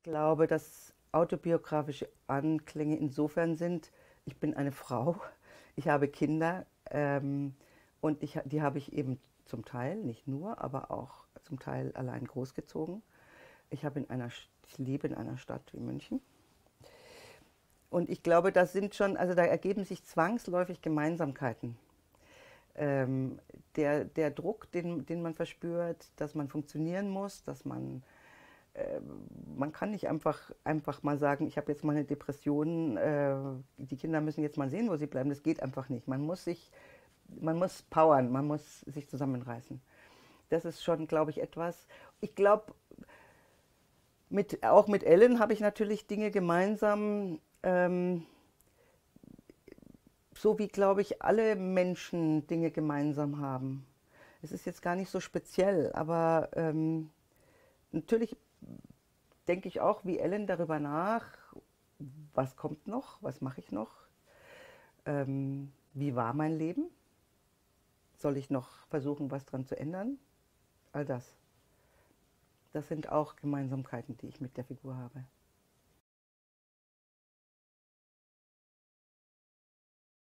Glaube, dass autobiografische Anklänge insofern sind, ich bin eine Frau, ich habe Kinder und die habe ich eben zum Teil, nicht nur, aber auch zum Teil allein großgezogen. Ich lebe in einer Stadt wie München und ich glaube, das sind schon, also da ergeben sich zwangsläufig Gemeinsamkeiten. Ähm, der Druck, den man verspürt, dass man funktionieren muss, äh, man kann nicht einfach mal sagen, ich habe jetzt mal eine Depression, die Kinder müssen jetzt mal sehen, wo sie bleiben. Das geht einfach nicht. Man muss powern, man muss sich zusammenreißen. Das ist schon, glaube ich, etwas. Ich glaube, auch mit Ellen habe ich natürlich Dinge gemeinsam, so wie, glaube ich, alle Menschen Dinge gemeinsam haben. Es ist jetzt gar nicht so speziell, aber natürlich denke ich auch wie Ellen darüber nach, was kommt noch, was mache ich noch, wie war mein Leben, soll ich noch versuchen, was dran zu ändern, all das. Das sind auch Gemeinsamkeiten, die ich mit der Figur habe.